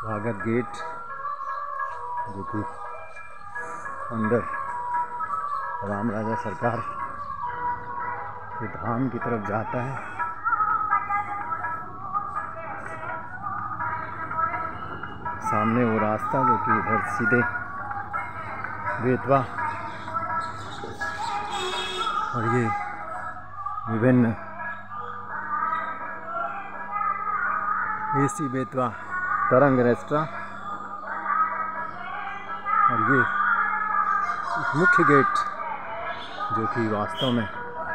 स्वागत गेट जो कि अंदर राम राजा सरकार के धाम की तरफ जाता है। सामने वो रास्ता जो कि इधर सीधे बेतवा और ये विभिन्न एसी बेतवा तरंग रेस्टोरेंट और ये मुख्य गेट जो कि वास्तव में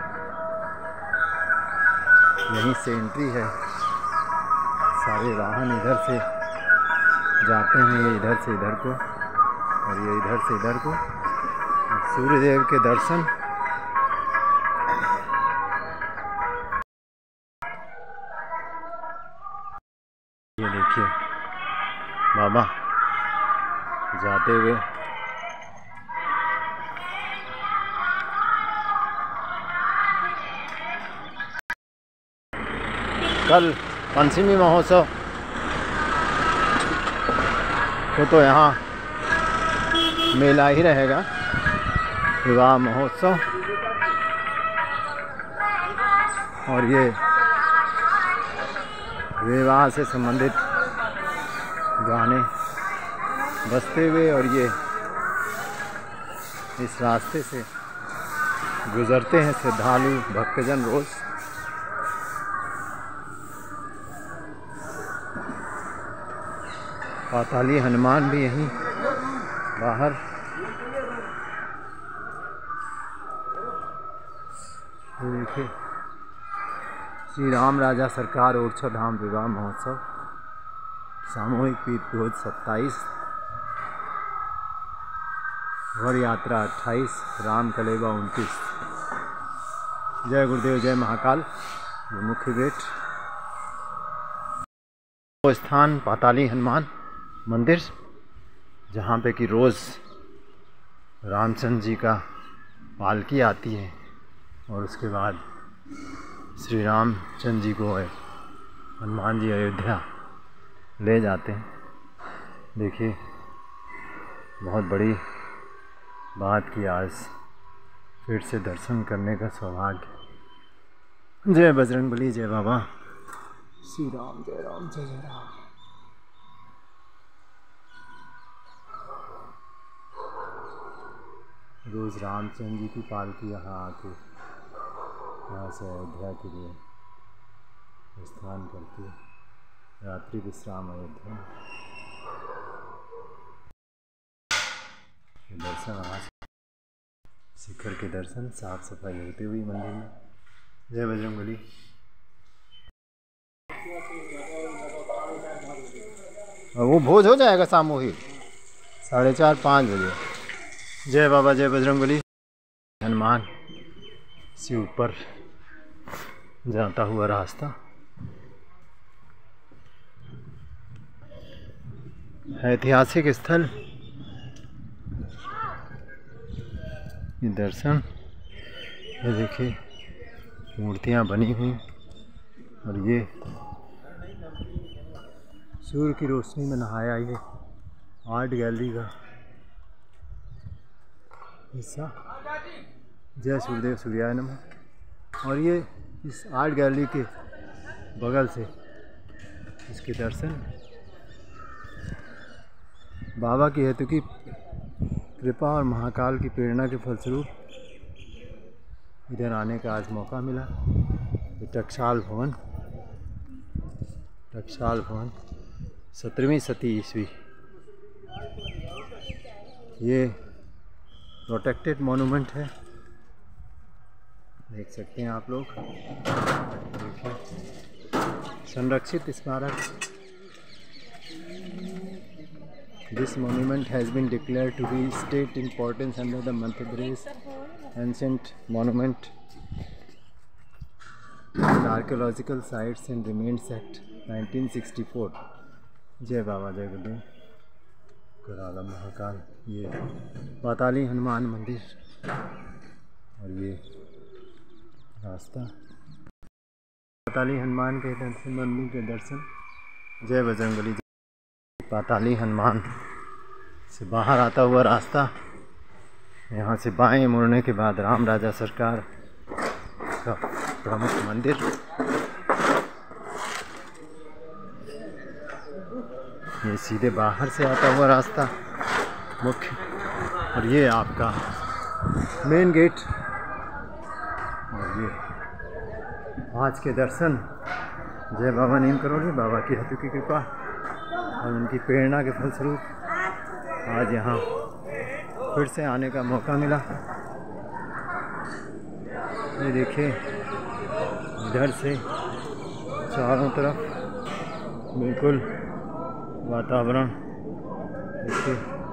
यहीं से एंट्री है। सारे वाहन इधर से जाते हैं, ये इधर से इधर को और ये इधर से इधर को। सूर्यदेव के दर्शन ये देखिए बाबा जाते हुए कल पंचमी महोत्सव तो यहाँ मेला ही रहेगा, विवाह महोत्सव। और ये विवाह से संबंधित गाने बजते हुए और ये इस रास्ते से गुजरते हैं श्रद्धालु भक्तजन रोज। पाताली हनुमान भी यहीं बाहर देखिए। श्री राम राजा सरकार ओरछा धाम विवाह महोत्सव सामूहिक पीठ भोज 27, वर यात्रा 28, राम कलेवा 29। जय गुरुदेव जय महाकाल। ये मुख्य गेट वो स्थान पाताली हनुमान मंदिर जहाँ पे कि रोज़ रामचंद्र जी का पालकी आती है और उसके बाद श्री रामचंद्र जी को हनुमान जी अयोध्या ले जाते हैं। देखिए बहुत बड़ी बात की आज फिर से दर्शन करने का सौभाग्य। जय बजरंगबली, जय बाबा श्री राम, जय राम जय जय राम। रोज़ रामचंद्र जी की पालकी यहाँ आके यहाँ से अयोध्या के लिए प्रस्थान करती है। रात्रि विश्राम अयोध्या। दर्शन आज शिखर के दर्शन, साफ सफाई होती हुई मंदिर में। जय बजरंगबली। वो भोज हो जाएगा सामूहिक 4:30-5 बजे। जय बाबा जय बजरंगबली। हनुमान से ऊपर जाता हुआ रास्ता, ऐतिहासिक स्थल, ये दर्शन। ये देखिए मूर्तियाँ बनी हुई और ये सूर्य की रोशनी में नहाया ये आर्ट गैलरी का हिस्सा। जय सूर्यदेव सूर्याय नमः। और ये इस आर्ट गैलरी के बगल से इसके दर्शन बाबा की हेतु की कृपा और महाकाल की प्रेरणा के फलस्वरूप इधर आने का आज मौका मिला। टकसाल भवन 17वीं शती ईस्वी। ये प्रोटेक्टेड मॉन्यूमेंट है, देख सकते हैं आप लोग। देखिए संरक्षित स्मारक। This monument has been declared to be state importance under the Madhya Pradesh Ancient Monument and Archaeological Sites and Remains Act 1964। जय बाबा जय गुरुदेव कराला महाकाल। ये पाताली हनुमान मंदिर और ये रास्ता पाताली हनुमान के दर्शन, मंदिर के दर्शन। जय बजरंगबली। पाताली हनुमान से बाहर आता हुआ रास्ता, यहाँ से बाएं मुड़ने के बाद राम राजा सरकार का प्रमुख मंदिर, ये सीधे बाहर से आता हुआ रास्ता मुख्य, और ये आपका मेन गेट। और ये आज के दर्शन जय बाबा नीम करोड़ी, बाबा की हतु की कृपा और उनकी प्रेरणा के फलस्वरूप आज यहाँ फिर से आने का मौका मिला। ये देखिए इधर से चारों तरफ बिल्कुल वातावरण, देखिए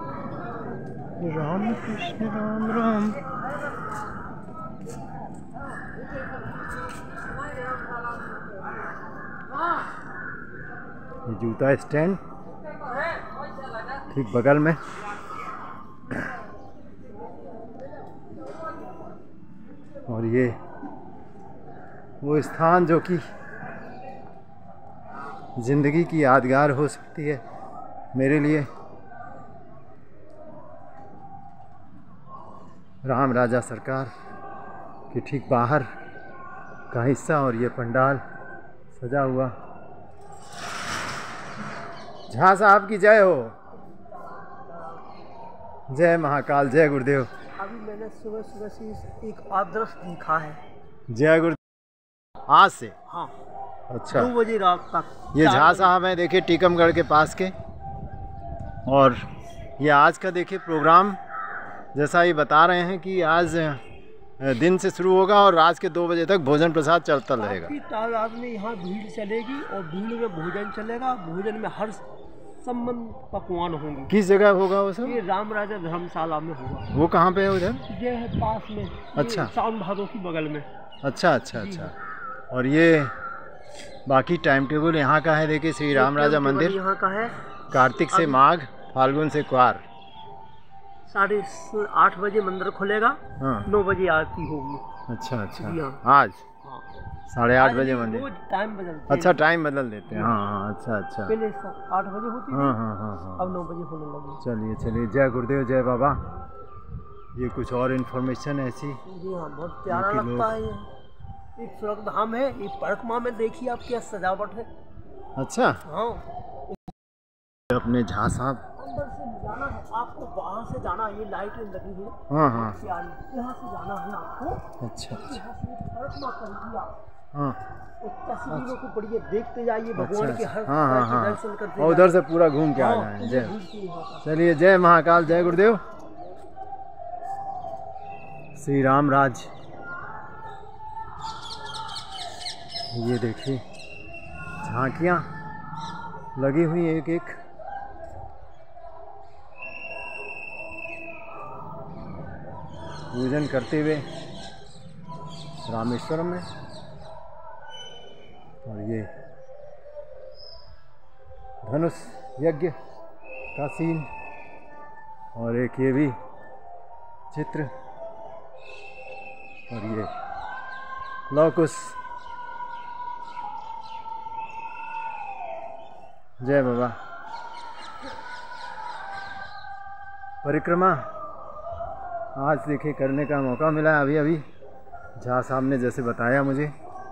राम कृष्ण राम राम। ये जूता स्टैंड ठीक बगल में, और ये वो स्थान जो कि ज़िंदगी की यादगार हो सकती है मेरे लिए। राम राजा सरकार के ठीक बाहर का हिस्सा, और ये पंडाल सजा हुआ। झा साहब की जय हो, जय महाकाल, जय गुरुदेव। अभी मैंने सुबह सुबह से एक आदर्श देखा है। जय गुरुदेव। आज से? हाँ। अच्छा, 2 बजे रात तक। ये झा साहब हैं, देखिए टीकमगढ़ के पास के, और ये आज का देखिए प्रोग्राम जैसा ये बता रहे हैं कि आज दिन से शुरू होगा और रात के 2 बजे तक भोजन प्रसाद चलता रहेगा। तालाब में यहाँ भीड़ चलेगी और भीड़ में भोजन चलेगा। भोजन में हर संबंध पकवान होंगे। किस जगह होगा वो सब? ये राम राजा धर्मशाला में होगा। वो कहाँ पे है उधर? ये है पास में। अच्छा, सावन भादो की बगल में। अच्छा अच्छा अच्छा। और ये बाकी टाइम टेबल यहाँ का है, देखिए श्री राम राजा मंदिर यहाँ का है। कार्तिक से माघ, फाल्गुन से क्वार। 8:30 बजे मंदिर खुलेगा। हाँ। 9 बजे आरती होगी। अच्छा अच्छा। हाँ। आज 8:30 बजे मंदिर। टाइम बदलते। अच्छा, टाइम बदल देते हैं। हाँ हाँ, अच्छा अच्छा। पहले 8 बजे होती थी। हाँ हाँ हाँ हाँ। अब 9 बजे होने लगी। चलिए चलिए, जय गुरुदेव, जय बाबा। ये कुछ और इन्फॉर्मेशन ऐसी। जी हाँ, बहुत प्यारा लगता है। ये एक स्वर्ग धाम है। ये परिक्रमा में देखिए आप क्या सजावट है। अच्छा। हाँ। अपने झा साहब अंदर से जाना है आपको, बाहर से जाना है। ये लाइट लगी हुई। हाँ हाँ। यहाँ से जाना है आपको। अच्छा अच्छा। यहाँ से परिक्रमा करिए आप। हाँ। तस्वीरों को पढ़िए, देखते जाइए भगवान के हर दर्शन करते, और उधर से पूरा घूम के आ जाए। जय, चलिए, जय महाकाल, जय गुरुदेव। श्री राम राज। ये देखिए झांकियाँ लगी हुई एक एक। पूजन करते हुए रामेश्वरम में। और ये धनुष यज्ञ का सीन, और एक ये भी चित्र, और ये लौकुश। जय बाबा। परिक्रमा आज देखिए करने का मौका मिला अभी अभी। झा साहब ने जैसे बताया मुझे,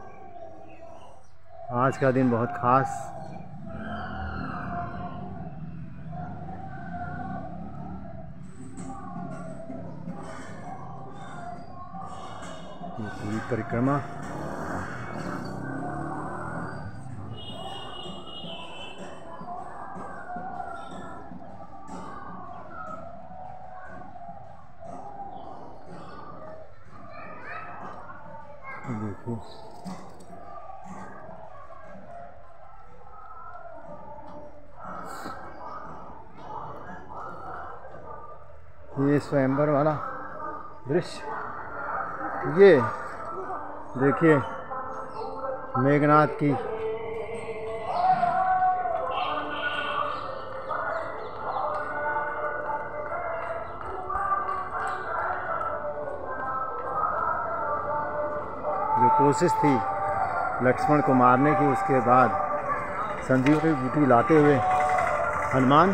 आज का दिन बहुत खास। ये पूरी परिक्रमा देखिए। ये स्वयंवर वाला दृश्य, ये देखिए मेघनाथ की जो कोशिश थी लक्ष्मण को मारने की, उसके बाद संजीवनी बूटी लाते हुए हनुमान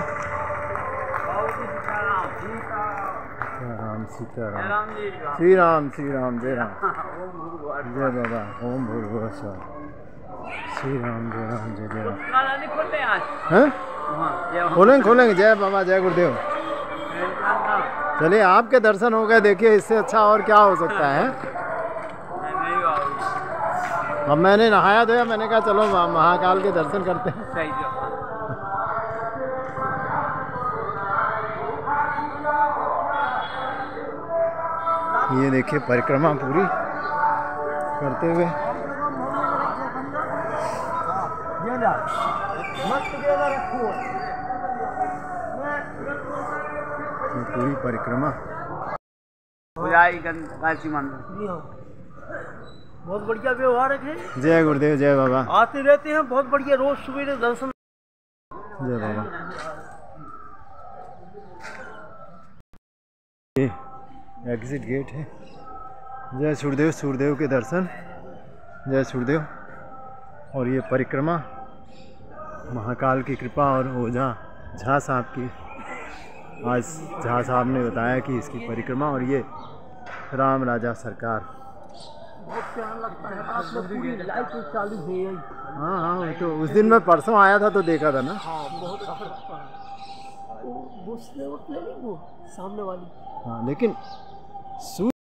राम सीताराम श्री राम जय राम जय बाबा ओम भूर्भुवः स्वः श्री राम जय राम जय राम। हैं खोलेंगे जय बाबा जय गुरुदेव। चलिए आपके दर्शन हो गए, देखिए इससे अच्छा और क्या हो सकता है। अब मैंने नहाया धोया, मैंने कहा चलो महाकाल के दर्शन करते हैं। ये देखिए परिक्रमा पूरी करते हुए पूरी परिक्रमा बहुत बढ़िया व्यवहार है। जय गुरुदेव जय बाबा। आते रहते हैं, बहुत बढ़िया, रोज सुबह दर्शन। जय बाबा। एग्जिट गेट है। जय सूर्यदेव, सूर्यदेव के दर्शन, जय सूर्यदेव। और ये परिक्रमा महाकाल की कृपा और ओझा झा साहब की, आज झा साहब ने बताया कि इसकी परिक्रमा, और ये राम राजा सरकार। बहुत प्यारा लगता है। आप लोग पूरी लाइट चालू है। हाँ तो उस दिन मैं परसों आया था तो देखा था ना। हाँ बहुत अच्छा लगता है। वो सामने वाली। हाँ लेकिन